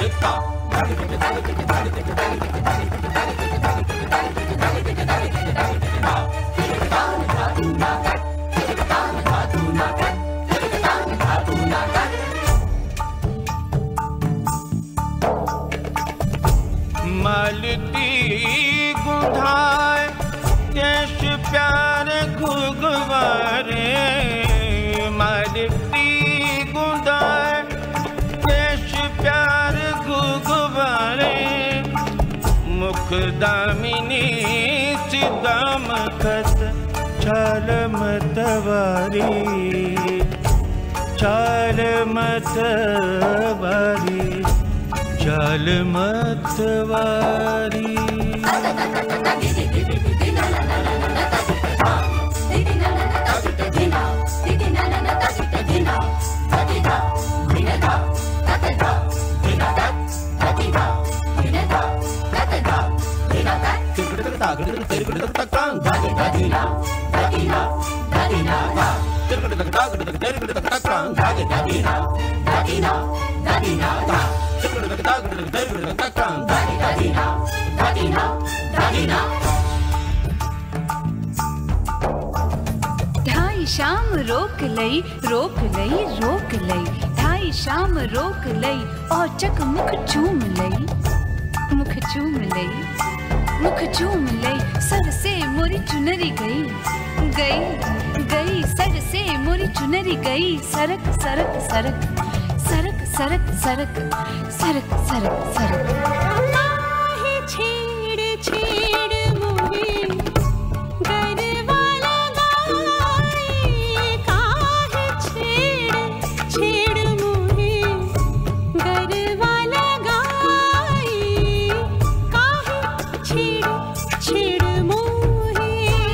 मालती गुंधाए केश प्यार घुघवारे, मालती गुंधाए केश प्यार घुघवारे, मुख दामिनी सिदाम खत चाल मतवारी, चाल मतवारी, चाल मतवारी। ढाई शाम रोक लई, रोक लई, रोक लई, ढाई शाम रोक लई, औचक मुख चूम लई, मुख चूम लई, मुख चूम लई, सर से मोरी चुनरी गई, गई, गई, सर से मोरी चुनरी गई, सरक सरक सरक, सरक सरक सरक, सरक सरक सरक। काहे छेड़ छेड़ मोहे गरवा लगाए, काहे छेड़ छेड़ मोहे गरवा लगाए, काहे छेड़ छेड़ मोहे।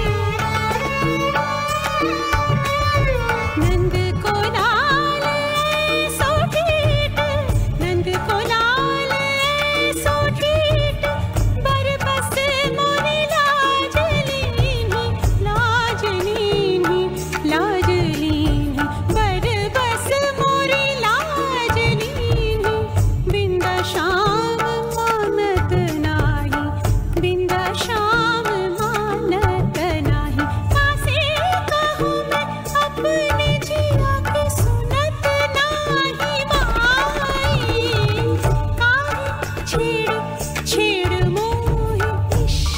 नंद को लाल सोठीट, नंद को लाल सोठीट, बरबस मोरी लाज लीनी, लाज लीनी, लाज लीनी, बरबस मोरी लाज लीनी। बिंदा शाम मानत नाही, बिंदा शाम मानत नाही, कासे कहूँ मैं अपने जिया की सुनत नाही माई। काहे छेड़ छेड़ मोहे इश्क।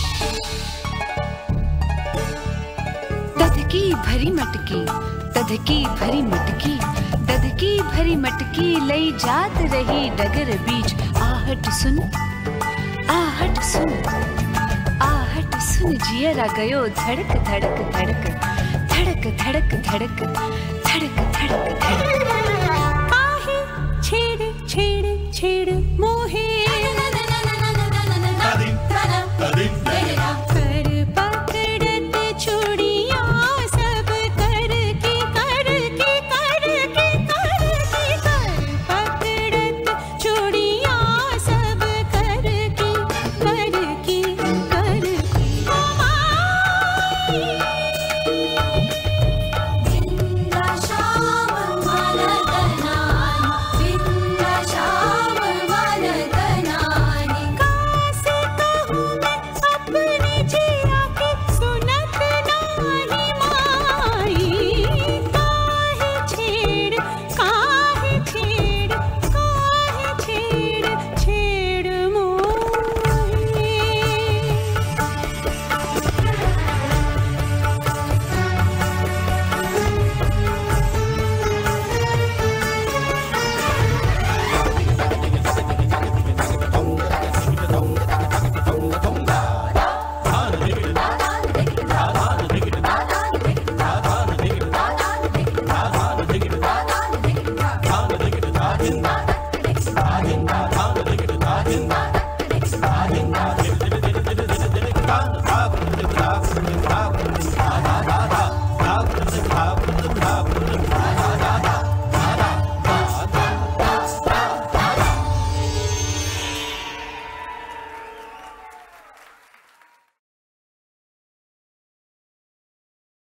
दध की भरी मटकी, दध की भरी मटकी, दध की भरी मटकी लई जात रही डगर बीच, आहट सुन, आहट सुन, आहट सुन, जियरा गयो धड़क धड़क धड़क, धड़क धड़क धड़क, धड़क धड़क धड़क। काहे छेड़ छेड़ छेड़